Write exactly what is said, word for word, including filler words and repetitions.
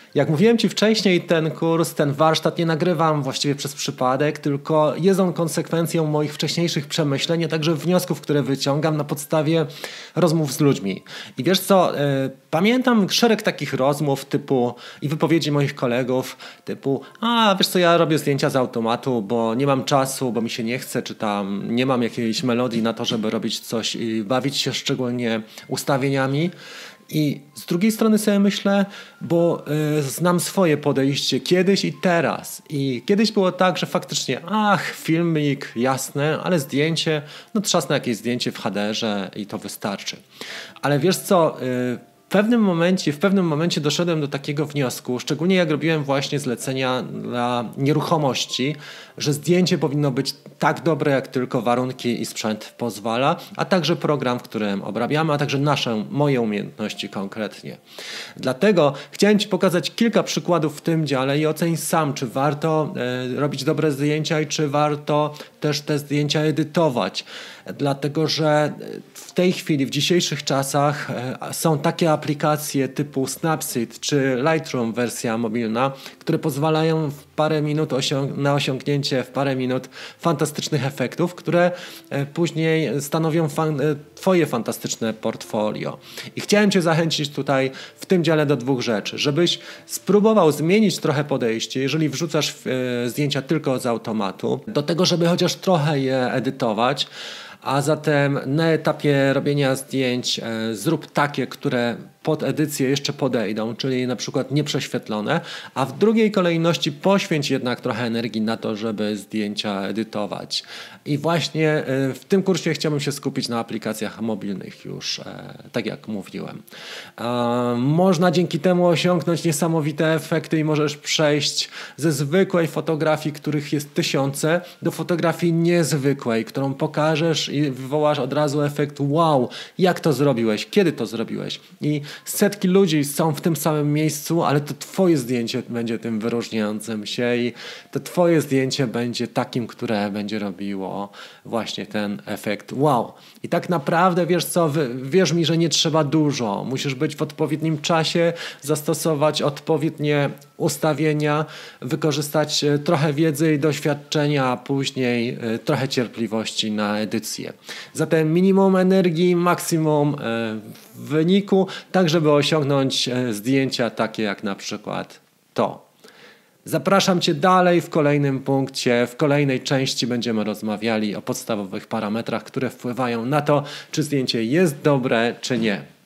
Jak mówiłem Ci wcześniej, ten kurs, ten warsztat nie nagrywam właściwie przez przypadek, tylko jest on konsekwencją moich wcześniejszych przemyśleń, a także wniosków, które wyciągam na podstawie rozmów z ludźmi. I wiesz co, y, pamiętam szereg takich rozmów typu i wypowiedzi moich kolegów typu a wiesz co, ja robię zdjęcia z automatu, bo nie mam czasu, bo mi się nie chce, czy tam nie mam jakiejś melodii na to, żeby robić coś i bawić się szczególnie ustawieniami. I z drugiej strony sobie myślę, bo y, znam swoje podejście kiedyś i teraz. I kiedyś było tak, że faktycznie, ach, filmik, jasne, ale zdjęcie, no trzasnę jakieś zdjęcie w haderze i to wystarczy. Ale wiesz co, y, w pewnym momencie, w pewnym momencie doszedłem do takiego wniosku, szczególnie jak robiłem właśnie zlecenia dla nieruchomości, że zdjęcie powinno być tak dobre, jak tylko warunki i sprzęt pozwala, a także program, w którym obrabiamy, a także nasze, moje umiejętności konkretnie. Dlatego chciałem Ci pokazać kilka przykładów w tym dziale i ocenić sam, czy warto e, robić dobre zdjęcia i czy warto też te zdjęcia edytować. Dlatego, że w tej chwili, w dzisiejszych czasach e, są takie aplikacje typu Snapseed czy Lightroom wersja mobilna, które pozwalają w parę minut osiąg- na osiągnięcie w parę minut fantastycznych efektów, które e, później stanowią fan- e, Twoje fantastyczne portfolio. I chciałem Cię zachęcić tutaj w tym dziale do dwóch rzeczy, żebyś spróbował zmienić trochę podejście, jeżeli wrzucasz e, zdjęcia tylko z automatu, do tego, żeby chociaż trochę je edytować. A zatem na etapie robienia zdjęć e, zrób takie, które pod edycję jeszcze podejdą, czyli na przykład nieprześwietlone, a w drugiej kolejności poświęć jednak trochę energii na to, żeby zdjęcia edytować. I właśnie e, w tym kursie chciałbym się skupić na aplikacjach mobilnych już, e, tak jak mówiłem. E, można dzięki temu osiągnąć niesamowite efekty i możesz przejść ze zwykłej fotografii, których jest tysiące, do fotografii niezwykłej, którą pokażesz i wywołasz od razu efekt wow, jak to zrobiłeś, kiedy to zrobiłeś. I setki ludzi są w tym samym miejscu, ale to Twoje zdjęcie będzie tym wyróżniającym się i to Twoje zdjęcie będzie takim, które będzie robiło właśnie ten efekt wow. I tak naprawdę, wiesz co, wierz mi, że nie trzeba dużo. Musisz być w odpowiednim czasie, zastosować odpowiednie ustawienia, wykorzystać trochę wiedzy i doświadczenia, a później trochę cierpliwości na edycję. Zatem minimum energii, maksimum wyniku, tak żeby osiągnąć zdjęcia takie jak na przykład to. Zapraszam Cię dalej w kolejnym punkcie, w kolejnej części będziemy rozmawiali o podstawowych parametrach, które wpływają na to, czy zdjęcie jest dobre, czy nie.